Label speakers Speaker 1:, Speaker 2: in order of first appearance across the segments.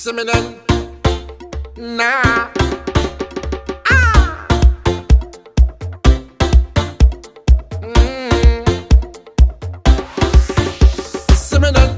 Speaker 1: Seminal, nah. Ah. Seminal,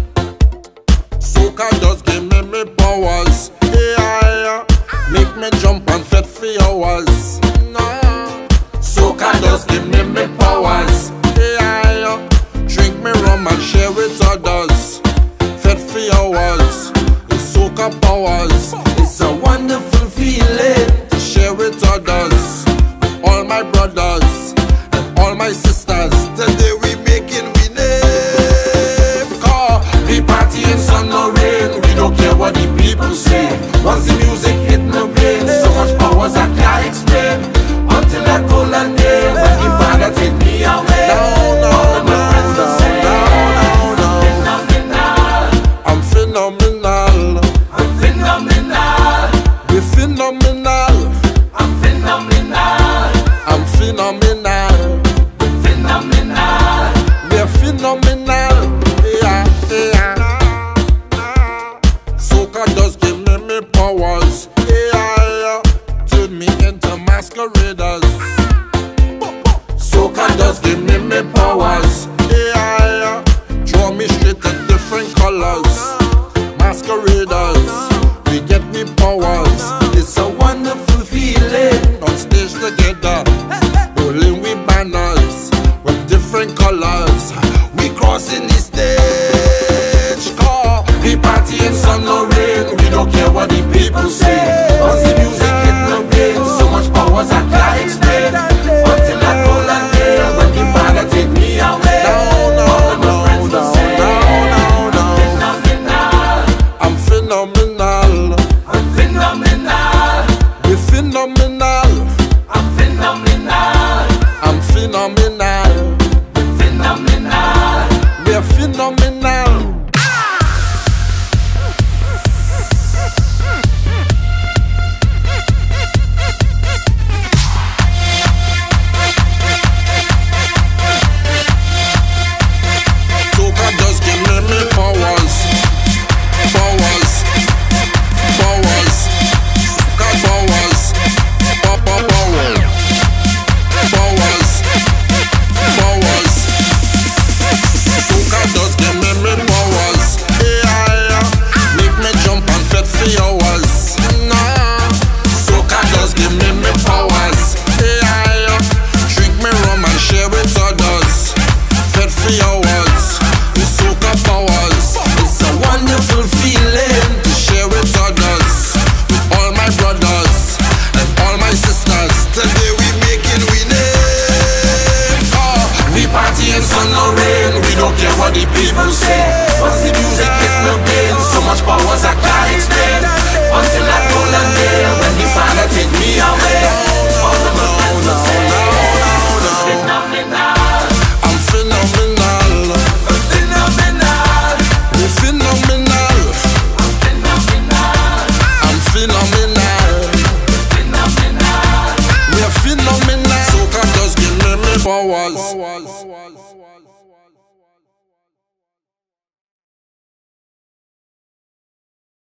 Speaker 1: soca just give me powers. Yeah, make me jump and fet for hours. Nah. Soca just give me powers. Yeah, drink me rum and share with others. Fet for hours. Soca powers.
Speaker 2: It's a wonderful feeling
Speaker 1: to share with others, with all my brothers and all my sisters. Today we making we name. Cause
Speaker 2: we party in sun or rain. We don't care what the people say. Once the music hit my brain, so much powers I can't explain. Until that golden day when the Father take me away. All of my friends will say,
Speaker 1: I'm phenomenal. We're phenomenal.
Speaker 2: I'm phenomenal.
Speaker 1: I'm phenomenal.
Speaker 2: Phenomenal.
Speaker 1: We're phenomenal. Yeah, yeah. Soca does give me powers. Yeah, turn me into masqueraders. Soca does give me powers. Yeah, draw me straight to different colors. Masqueraders, we get me powers.
Speaker 2: It's a wonderful feeling
Speaker 1: on stage together, rolling with banners with different colors. We crossing the stage. Call
Speaker 2: we party in sun or rain. We don't care what the people say. Once the music hit the brain, so much powers I can't explain. Until that golden day when the Father take me away. All of my friends will say,
Speaker 1: I'm phenomenal.
Speaker 2: I'm phenomenal.
Speaker 1: We're phenomenal.
Speaker 2: I'm phenomenal.
Speaker 1: I'm phenomenal.
Speaker 2: Phenomenal.
Speaker 1: We're phenomenal. Soca just give me powers. Powers. Powers. Soca powers. Powers. Powers. Powers. Soca just give me powers. Yeah, make me jump and fet for hours. Nah. Soca just give me powers. Yeah, drink me rum and share with others. Fet for hours. With soca powers.
Speaker 2: It's a wonderful feeling
Speaker 1: to share with others, with all my brothers and all my sisters. Today we making we name.
Speaker 2: We party in sun or rain. We don't care what the people say. Once the music hit my brain, so much powers I can't explain. Until that golden day when the Father take me away.